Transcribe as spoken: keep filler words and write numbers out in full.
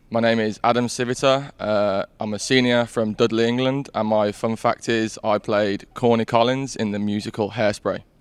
My name is Adam Siviter. Uh, I'm a senior from Dudley, England, and my fun fact is I played Corny Collins in the musical Hairspray.